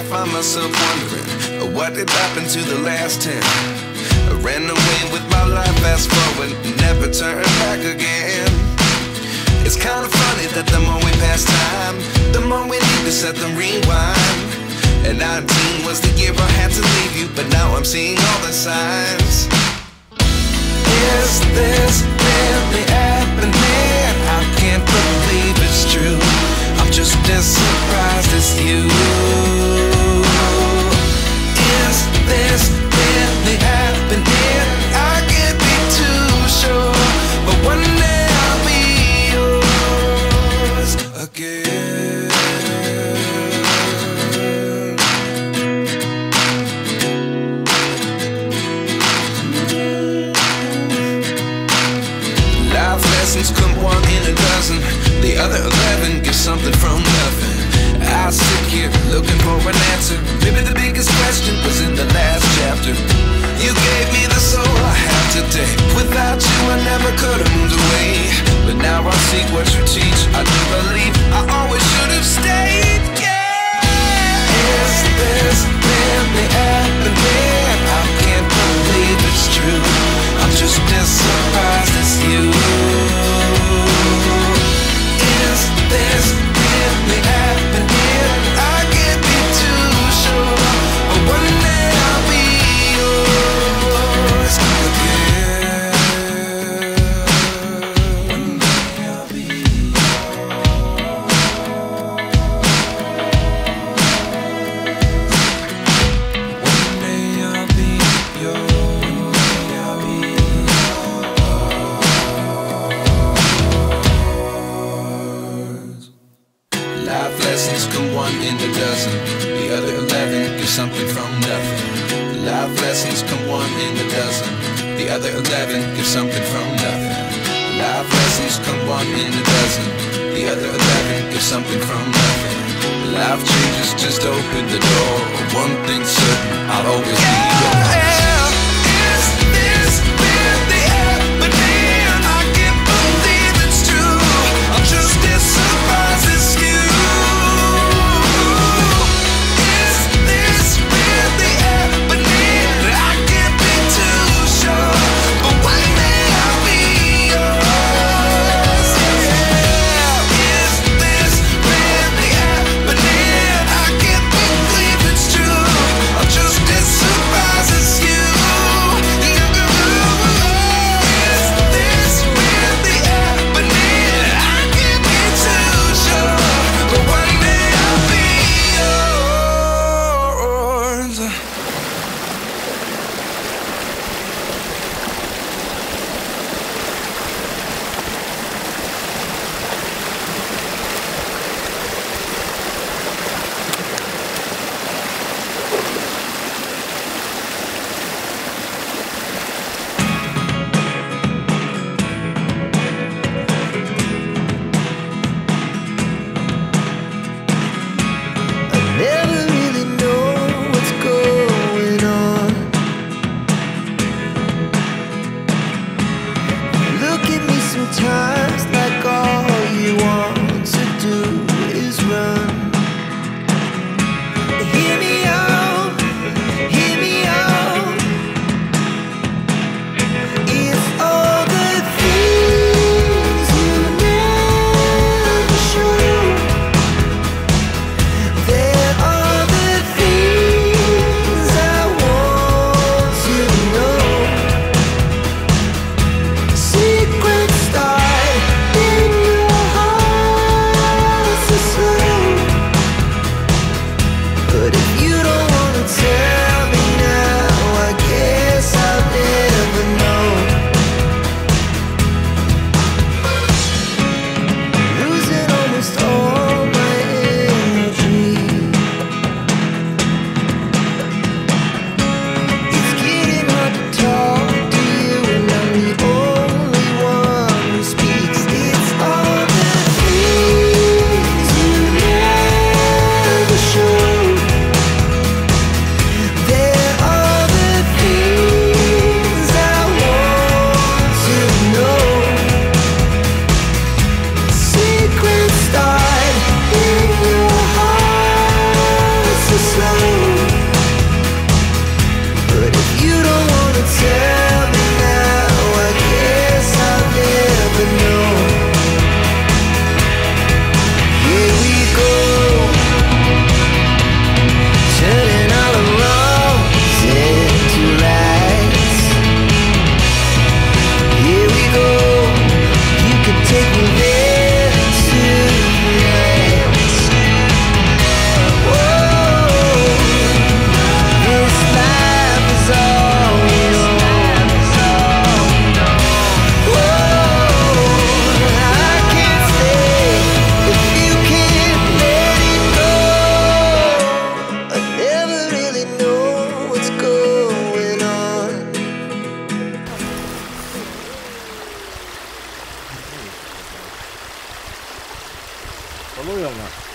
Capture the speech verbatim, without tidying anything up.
find myself wondering, what did happen to the last ten? I ran away with my life, fast forward, never turn back again. It's kind of funny that the more we pass time, the more we need to set them rewind. And nineteen was the year I had to leave you, but now I'm seeing all the signs. Is this really happening? I can't believe it's true. I'm just as surprised as you. Is this really happening? I can't be too sure, but one day I'll be yours again. Life lessons come one in a dozen, the other eleven give something from nothing. I sit here looking for an answer. Maybe the biggest question was in the last chapter. You gave me the soul I have today. Without you I never could have moved away, but now I see what you teach. I do believe I always should have stayed. Yeah. Is this really happening? I can't believe it's true. I'm just as surprised as you. Is this really happening? I can't be too sure, but one day I'll be yours again. One day I'll be yours. One day I'll be yours. I'll be yours. Life lessons come one in a dozen, the other eleven give something from nothing. Life lessons come one in a dozen, the other eleven give something from nothing. Life lessons come one in a dozen, the other eleven give something from nothing. Life changes just open the door. One thing's certain, I'll always be yours. Is this really happening? I can't believe it's true. I'm just as surprised as you. Is this really happening? I can't be too sure, but one day I'll be yours. Yeah. Is this really happening? I can't believe it's true. I'm just as surprised as you. oluyor mu?